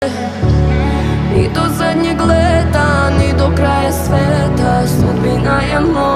Ni do zadnjeg leta, ni do kraja sveta, sudbina je moja.